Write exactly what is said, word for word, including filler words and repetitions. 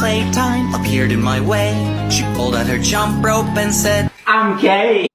playtime appeared in my way. She pulled out her jump rope and said, I'm gay.